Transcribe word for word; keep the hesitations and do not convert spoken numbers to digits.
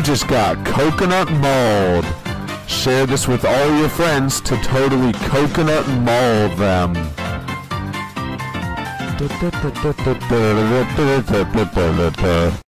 just got coconut mauled. Share this with all your friends to totally coconut maul them.